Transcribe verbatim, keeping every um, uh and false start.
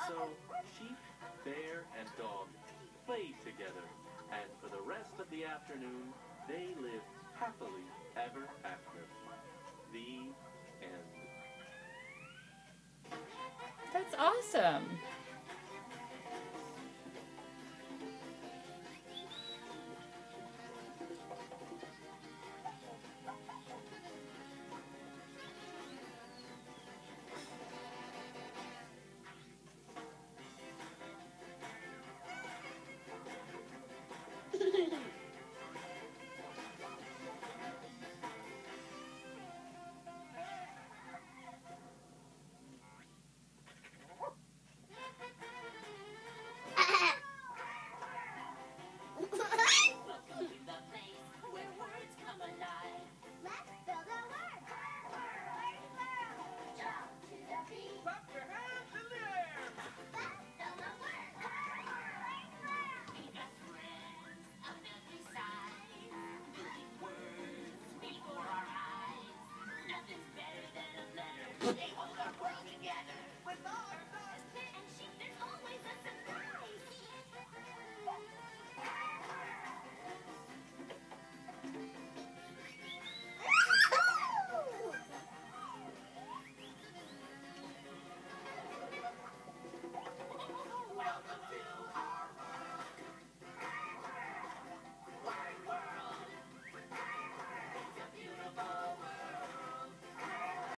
So, sheep, bear, and dog played together, and for the rest of the afternoon, they lived happily ever after. The end. That's awesome.